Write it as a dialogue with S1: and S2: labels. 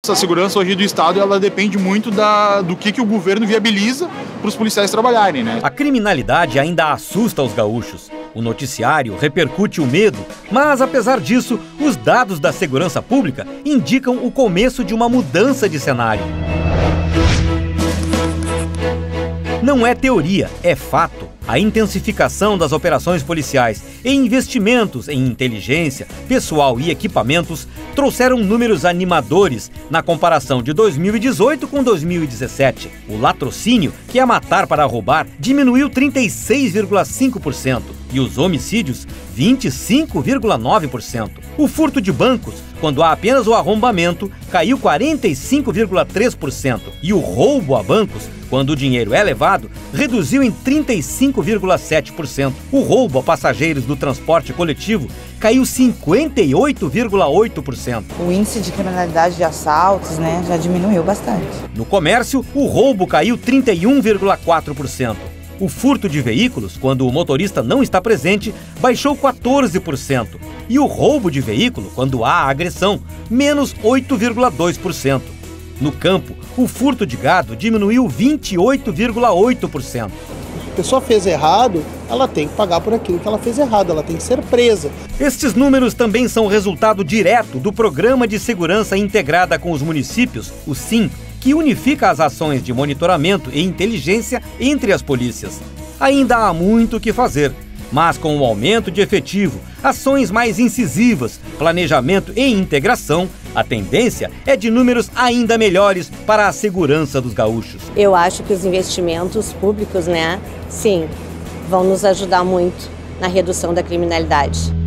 S1: A segurança hoje do Estado, ela depende muito do que o governo viabiliza para os policiais trabalharem, né?
S2: A criminalidade ainda assusta os gaúchos. O noticiário repercute o medo, mas apesar disso, os dados da segurança pública indicam o começo de uma mudança de cenário. Não é teoria, é fato. A intensificação das operações policiais e investimentos em inteligência, pessoal e equipamentos trouxeram números animadores na comparação de 2018 com 2017. O latrocínio, que é matar para roubar, diminuiu 36,5% e os homicídios 25,9%. O furto de bancos, quando há apenas o arrombamento, caiu 45,3% e o roubo a bancos, quando o dinheiro é levado, reduziu em 35,7%. O roubo a passageiros do transporte coletivo caiu 58,8%.
S3: O índice de criminalidade de assaltos, já diminuiu bastante.
S2: No comércio, o roubo caiu 31,4%. O furto de veículos, quando o motorista não está presente, baixou 14%. E o roubo de veículo, quando há agressão, menos 8,2%. No campo, o furto de gado diminuiu 28,8%.
S4: Se a pessoa fez errado, ela tem que pagar por aquilo que ela fez errado, ela tem que ser presa.
S2: Estes números também são resultado direto do Programa de Segurança Integrada com os Municípios, o SIM, que unifica as ações de monitoramento e inteligência entre as polícias. Ainda há muito o que fazer, mas com o aumento de efetivo, ações mais incisivas, planejamento e integração, a tendência é de números ainda melhores para a segurança dos gaúchos.
S5: Eu acho que os investimentos públicos, sim, vão nos ajudar muito na redução da criminalidade.